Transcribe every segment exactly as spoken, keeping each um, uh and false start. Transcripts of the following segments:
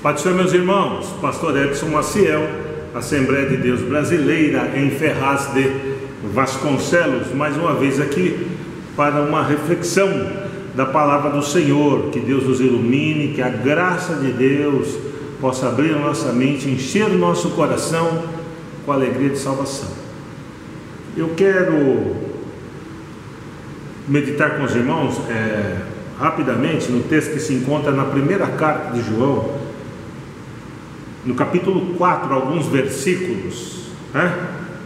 Pai do Senhor, meus irmãos, Pastor Edson Maciel, Assembleia de Deus Brasileira em Ferraz de Vasconcelos, mais uma vez aqui para uma reflexão da palavra do Senhor. Que Deus nos ilumine, que a graça de Deus possa abrir a nossa mente, encher o nosso coração com a alegria de salvação. Eu quero meditar com os irmãos é, rapidamente no texto que se encontra na primeira carta de João, no capítulo quatro, alguns versículos, né?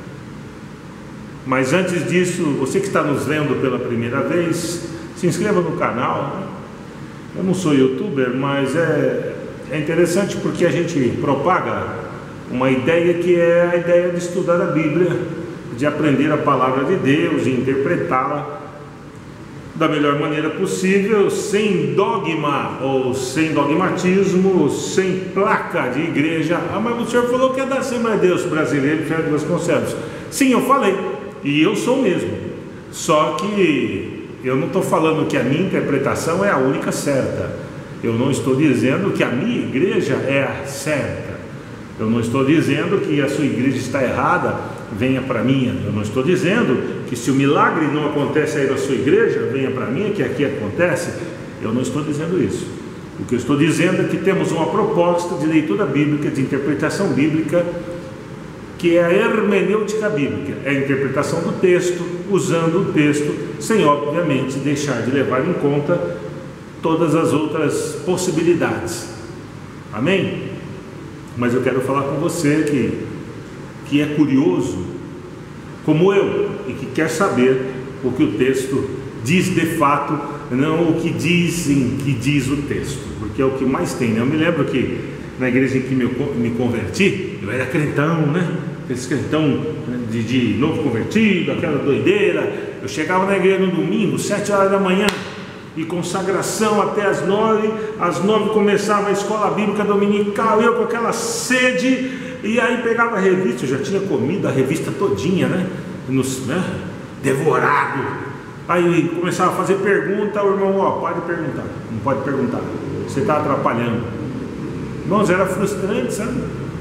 Mas antes disso, você que está nos vendo pela primeira vez, se inscreva no canal, né? Eu não sou youtuber, mas é, é interessante porque a gente propaga uma ideia que é a ideia de estudar a Bíblia, de aprender a palavra de Deus, de interpretá-la da melhor maneira possível, sem dogma ou sem dogmatismo, sem placa de igreja. Ah, mas o senhor falou que é da Assembleia de Deus Brasileira em Ferraz de Vasconcelos. Sim, eu falei, e eu sou mesmo. Só que eu não estou falando que a minha interpretação é a única certa. Eu não estou dizendo que a minha igreja é a certa. Eu não estou dizendo que a sua igreja está errada, venha para a minha. Eu não estou dizendo que se o milagre não acontece aí na sua igreja, venha para a minha, que aqui acontece. Eu não estou dizendo isso. O que eu estou dizendo é que temos uma proposta de leitura bíblica, de interpretação bíblica, que é a hermenêutica bíblica, é a interpretação do texto, usando o texto, sem obviamente deixar de levar em conta todas as outras possibilidades. Amém? Mas eu quero falar com você que, que é curioso, como eu, e que quer saber o que o texto diz de fato, não o que dizem que diz o texto, porque é o que mais tem, né? Eu me lembro que na igreja em que me, me converti, eu era crentão, né? Esse crentão de, de novo convertido, aquela doideira. Eu chegava na igreja no domingo, sete horas da manhã, e consagração até as nove, às nove começava a escola bíblica dominical, eu com aquela sede, e aí pegava a revista, eu já tinha comido a revista todinha, né, Nos, né? devorado, aí começava a fazer pergunta, o irmão, ó, pode perguntar, não pode perguntar, você está atrapalhando. Irmãos, era frustrante, sabe?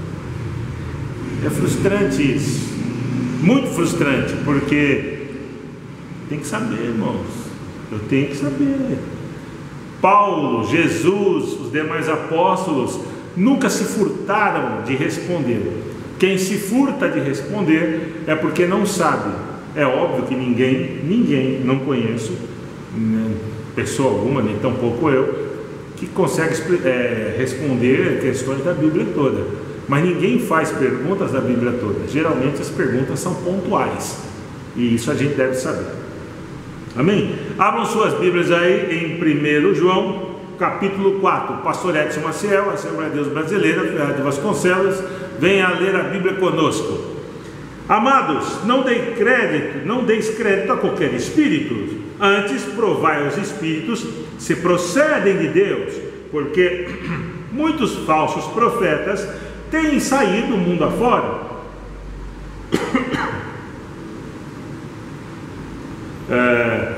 É frustrante isso, muito frustrante, porque tem que saber, irmãos. Eu tenho que saber. Paulo, Jesus, os demais apóstolos nunca se furtaram de responder. Quem se furta de responder é porque não sabe. É óbvio que ninguém, ninguém, não conheço né, pessoa alguma, nem tampouco eu, que consegue é, responder questões da Bíblia toda. Mas ninguém faz perguntas da Bíblia toda. Geralmente as perguntas são pontuais, e isso a gente deve saber. Amém? Abram suas Bíblias aí em primeiro João, capítulo quatro. Pastor Edson Maciel, Assembleia de Deus Brasileira, Ferraz de Vasconcelos, venha ler a Bíblia conosco. Amados, não deis crédito, não deis crédito a qualquer espírito, antes provai os espíritos se procedem de Deus, porque muitos falsos profetas têm saído do mundo afora. É,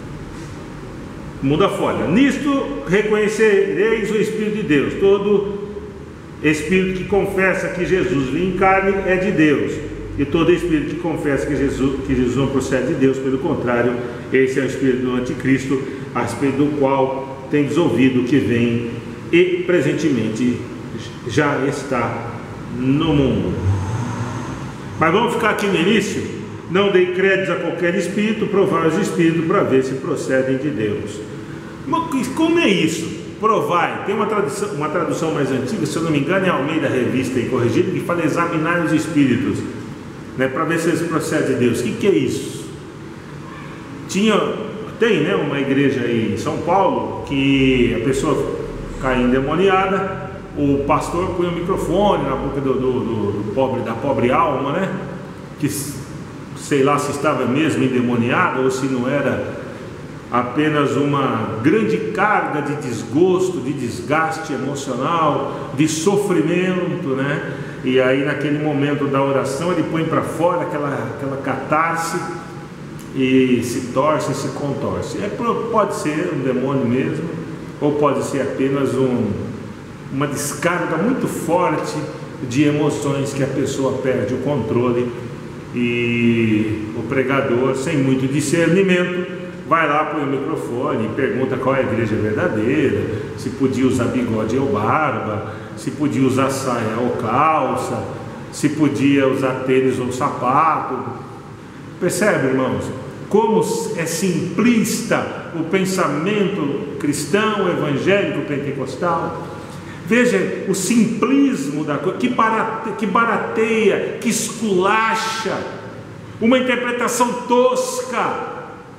muda fora. Nisto reconhecereis o Espírito de Deus. Todo espírito que confessa que Jesus veio em carne é de Deus, e todo espírito que confessa que Jesus, que Jesus não procede de Deus, pelo contrário, esse é o espírito do anticristo, a respeito do qual tendes ouvido que vem e presentemente já está no mundo. Mas vamos ficar aqui no início. Não dei crédito a qualquer espírito, provai os espíritos para ver se procedem de Deus. Mas como é isso? Provai. Tem uma tradução, uma tradução mais antiga, se eu não me engano, é Almeida Revista e Corrigida, que fala examinar os espíritos, né, para ver se eles procedem de Deus. O que, que é isso? Tinha, tem né, uma igreja aí em São Paulo que a pessoa cai endemoniada, o pastor põe o microfone na boca do, do, do, do pobre, da pobre alma, né? Que sei lá se estava mesmo endemoniado ou se não era apenas uma grande carga de desgosto, de desgaste emocional, de sofrimento, né? E aí naquele momento da oração ele põe para fora aquela, aquela catarse e se torce, se contorce. É, pode ser um demônio mesmo, ou pode ser apenas um, uma descarga muito forte de emoções que a pessoa perde o controle, e o pregador, sem muito discernimento, vai lá, põe o microfone e pergunta qual é a igreja verdadeira, se podia usar bigode ou barba, se podia usar saia ou calça, se podia usar tênis ou sapato. Percebe, irmãos, como é simplista o pensamento cristão, evangélico, pentecostal? Veja o simplismo da coisa, que, barate, que barateia, que esculacha, uma interpretação tosca.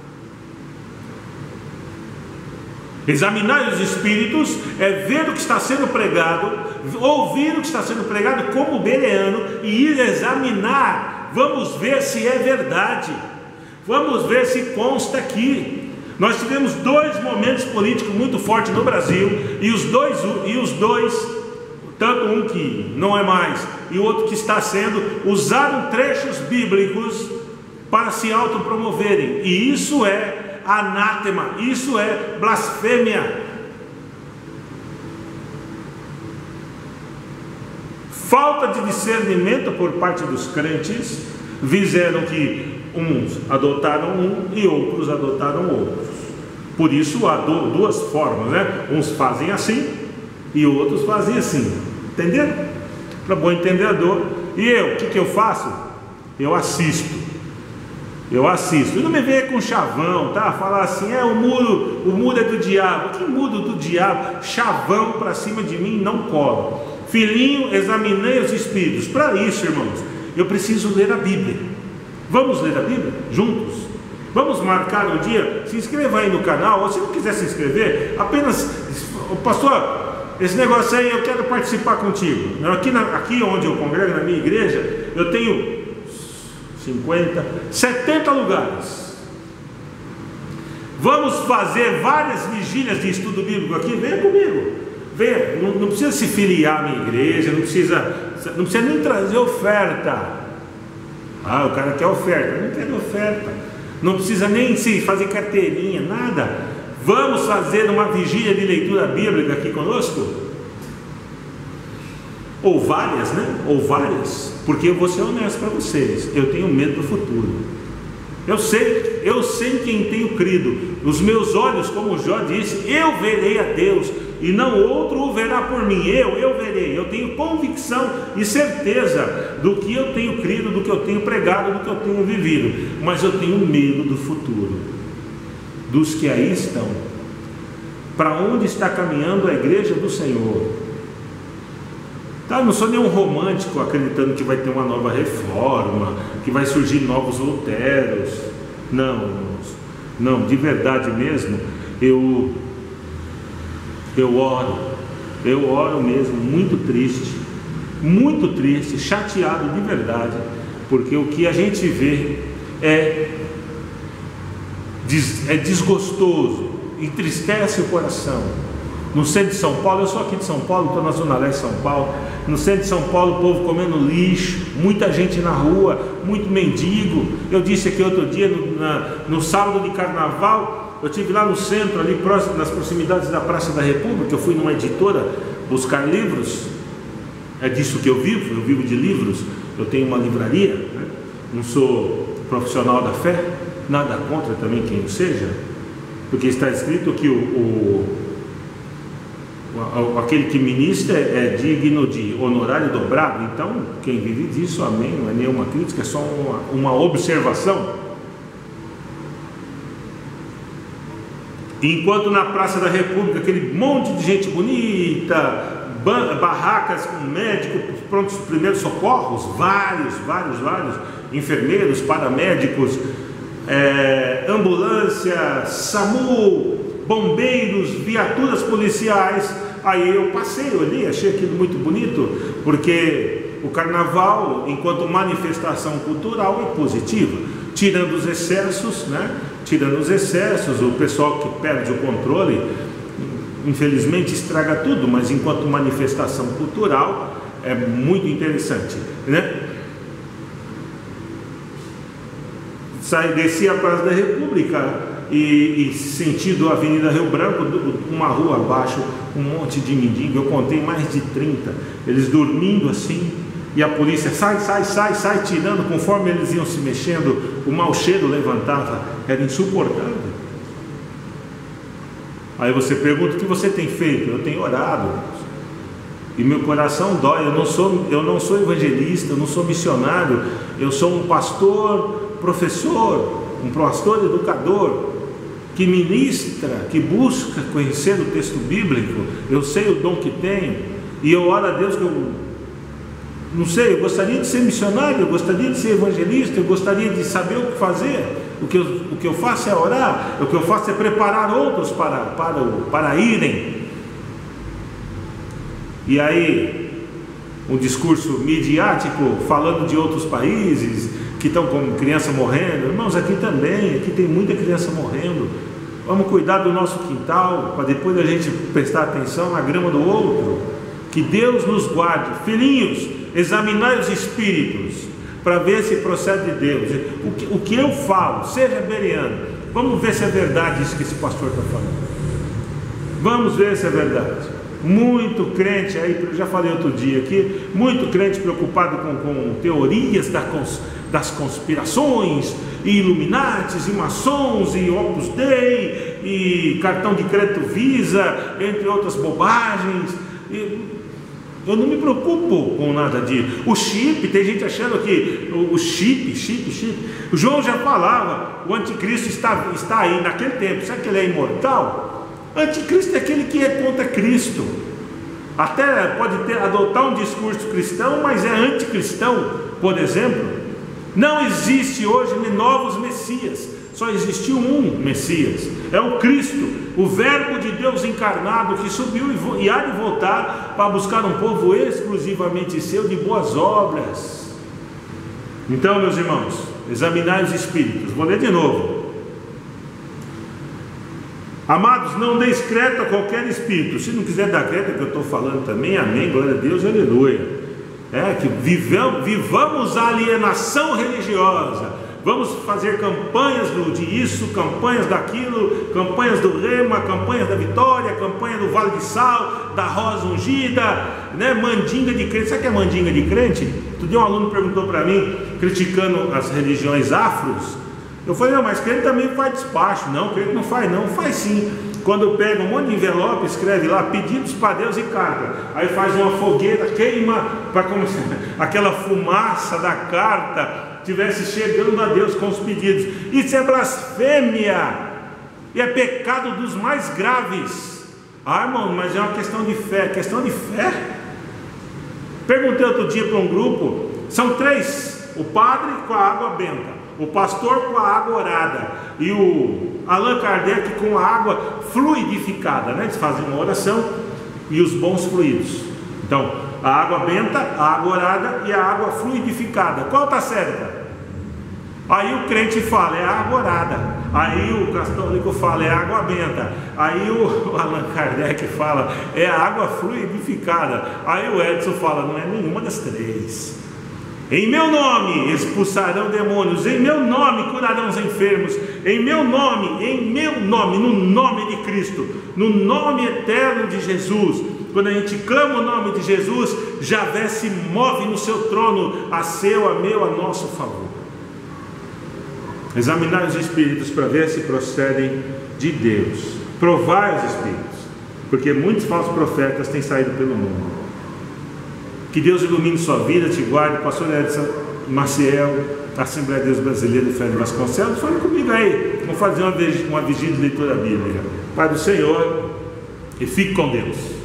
Examinar os espíritos é ver o que está sendo pregado, ouvir o que está sendo pregado como bereano e ir examinar. Vamos ver se é verdade, vamos ver se consta aqui. Nós tivemos dois momentos políticos muito fortes no Brasil, e os dois, e os dois, tanto um que não é mais e o outro que está sendo, usaram trechos bíblicos para se autopromoverem, e isso é anátema, isso é blasfêmia. Falta de discernimento por parte dos crentes fizeram que uns adotaram um e outros adotaram outros. Por isso há duas formas, né? Uns fazem assim e outros fazem assim. Entenderam? Para bom entendedor. E eu, o que, que eu faço? Eu assisto. Eu assisto. E não me venha com chavão, tá? Falar assim, é o muro, o muro é do diabo. Que muro do diabo? Chavão para cima de mim não cola. Filhinho, examinei os espíritos. Para isso, irmãos, eu preciso ler a Bíblia. Vamos ler a Bíblia juntos? Vamos marcar um dia? Se inscreva aí no canal, ou se não quiser se inscrever, apenas, pastor, esse negócio aí eu quero participar contigo. Aqui, na, aqui onde eu congrego, na minha igreja, eu tenho cinquenta, setenta lugares. Vamos fazer várias vigílias de estudo bíblico aqui? Venha comigo, venha. Não, não precisa se filiar à minha igreja, não precisa, não precisa nem trazer oferta. Ah, o cara quer oferta. Eu não quero oferta. Não precisa nem se fazer carteirinha, nada. Vamos fazer uma vigília de leitura bíblica aqui conosco? Ou várias, né? Ou várias. Porque eu vou ser honesto para vocês. Eu tenho medo do futuro. Eu sei, eu sei quem tenho crido. Os meus olhos, como Jó disse, eu verei a Deus, e não outro o verá por mim. Eu, eu verei. Eu tenho convicção e certeza do que eu tenho crido, do que eu tenho pregado, do que eu tenho vivido. Mas eu tenho medo do futuro, dos que aí estão. Para onde está caminhando a igreja do Senhor? Tá, eu não sou nenhum romântico acreditando que vai ter uma nova reforma, que vai surgir novos Luteros. Não, irmãos. Não, de verdade mesmo, eu eu oro, eu oro mesmo, muito triste, muito triste, chateado de verdade, porque o que a gente vê é, é desgostoso, entristece o coração. No centro de São Paulo, eu sou aqui de São Paulo, estou na Zona Leste de São Paulo. No centro de São Paulo, o povo comendo lixo, muita gente na rua, muito mendigo. Eu disse aqui outro dia, no, na, no sábado de carnaval, eu estive lá no centro, ali próximo, nas proximidades da Praça da República. Eu fui numa editora buscar livros, é disso que eu vivo, eu vivo de livros. Eu tenho uma livraria, né? Não sou profissional da fé, nada contra também quem o seja, porque está escrito que o, o aquele que ministra é digno de honorário dobrado. Então quem vive disso, amém, não é nenhuma crítica, é só uma, uma observação. Enquanto na Praça da República, aquele monte de gente bonita, barracas com médicos, prontos primeiros socorros, vários, vários, vários, enfermeiros, paramédicos, é, ambulância, SAMU, bombeiros, viaturas policiais. Aí eu passei, olhei, achei aquilo muito bonito, porque o carnaval, enquanto manifestação cultural, é positiva, tirando os excessos, né? Tirando os excessos, o pessoal que perde o controle, infelizmente estraga tudo, mas enquanto manifestação cultural é muito interessante, né? Saí, desci a Praça da República, e, e sentido Avenida Rio Branco, uma rua abaixo, um monte de mendigo, eu contei mais de trinta, eles dormindo assim, e a polícia sai, sai, sai, sai, tirando, conforme eles iam se mexendo, o mau cheiro levantava, era insuportável. Aí você pergunta: o que você tem feito? Eu tenho orado, e meu coração dói. Eu não sou, eu não sou evangelista, eu não sou missionário, eu sou um pastor, professor, um pastor educador, que ministra, que busca conhecer o texto bíblico. Eu sei o dom que tenho, e eu oro a Deus que eu, não sei, eu gostaria de ser missionário, eu gostaria de ser evangelista, eu gostaria de saber o que fazer. O que eu, o que eu faço é orar, o que eu faço é preparar outros para, para, para irem. E aí, um discurso midiático falando de outros países que estão com criança morrendo. Irmãos, aqui também, aqui tem muita criança morrendo. Vamos cuidar do nosso quintal, para depois a gente prestar atenção na grama do outro. Que Deus nos guarde. Filhinhos, examinai os espíritos, para ver se procede de Deus. O que, o que eu falo, seja bereano, vamos ver se é verdade isso que esse pastor está falando. Vamos ver se é verdade. Muito crente aí, eu já falei outro dia aqui, muito crente preocupado com, com teorias da cons, das conspirações, e Illuminatis, e maçons, e Opus Dei, e cartão de crédito Visa, entre outras bobagens. E eu não me preocupo com nada disso. O chip, tem gente achando que o chip, chip, chip. O João já falava, o anticristo está, está aí naquele tempo. Será que ele é imortal? O anticristo é aquele que é contra Cristo. Até pode ter, adotar um discurso cristão, mas é anticristão, por exemplo. Não existe hoje novos messias. Só existiu um Messias, é o Cristo, o verbo de Deus encarnado, que subiu e há de voltar para buscar um povo exclusivamente seu, de boas obras. Então, meus irmãos, examinai os espíritos. Vou ler de novo. Amados, não deis crédito a qualquer espírito. Se não quiser dar crédito, que eu estou falando também, amém, glória a Deus, aleluia. É que vivamos, vivamos a alienação religiosa. Vamos fazer campanhas do, de isso, campanhas daquilo, campanhas do Rema, campanhas da Vitória, campanha do Vale de Sal, da Rosa Ungida, né? Mandinga de crente. Sabe o que é mandinga de crente? Outro dia um aluno perguntou para mim, criticando as religiões afros. Eu falei: não, mas crente também faz despacho. Não, crente não faz não, faz sim. Quando pega um monte de envelope, escreve lá pedidos para Deus e carta, aí faz uma fogueira, queima, para como se aquela fumaça da carta estivesse chegando a Deus com os pedidos. Isso é blasfêmia, e é pecado dos mais graves. Ah, irmão, mas é uma questão de fé. Questão de fé? Perguntei outro dia para um grupo, são três: o padre com a água benta, o pastor com a água orada, e o Allan Kardec com a água fluidificada, né? Eles fazem uma oração, e os bons fluidos. Então, a água benta, a água orada e a água fluidificada. Qual está certa? Aí o crente fala: é a água orada. Aí o católico fala: é a água benta. Aí o Allan Kardec fala: é a água fluidificada. Aí o Edson fala: não é nenhuma das três. Em meu nome expulsarão demônios, em meu nome curarão os enfermos, em meu nome, em meu nome, no nome de Cristo, no nome eterno de Jesus. Quando a gente clama o nome de Jesus, Javé se move no seu trono, a seu, a meu, a nosso favor. Examinar os espíritos para ver se procedem de Deus. Provai os espíritos, porque muitos falsos profetas têm saído pelo mundo. Que Deus ilumine sua vida, te guarde. Pastor Edson Maciel, Assembleia de Deus Brasileira de Fé de Vasconcelos, fale comigo aí. Vamos fazer uma vigília de leitura bíblica. Pai do Senhor, e fique com Deus.